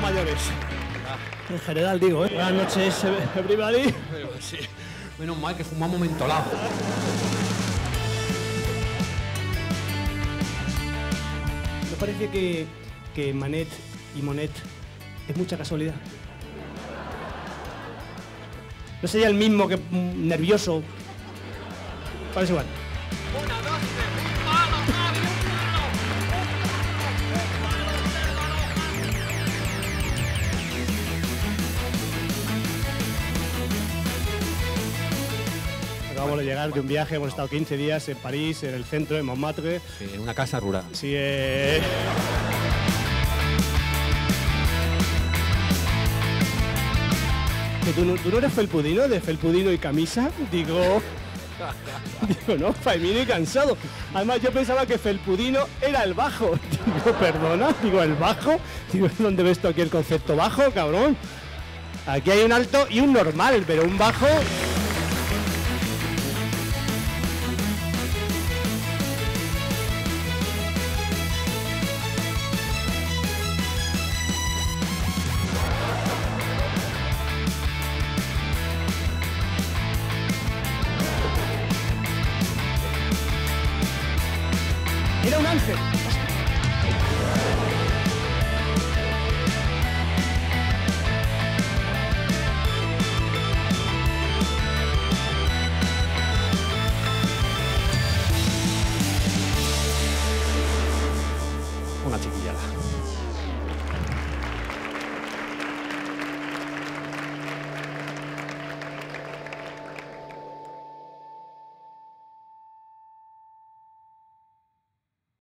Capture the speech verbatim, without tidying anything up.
mayores. En general digo, ¿eh? Buenas noches, everybody. Pero sí, menos mal que fumamos mentolado. ¿No parece que, que Manet y Monet es mucha casualidad? ¿No sería el mismo que mm, nervioso? Parece igual. Una, dos, tres, un palo, Javi, un palo. Acabamos de llegar de un viaje, hemos estado quince días en París, en el centro, en Montmartre. Sí, en una casa rural. Sí, eh... ¿Que tú, no- tú no eres felpudino, de felpudino y camisa? Digo... Digo, no, Faimino y cansado. Además, yo pensaba que felpudino era el bajo. Digo, perdona, digo, ¿el bajo? Digo, ¿dónde ves tú aquí el concepto bajo, cabrón? Aquí hay un alto y un normal, pero un bajo... Era un ángel.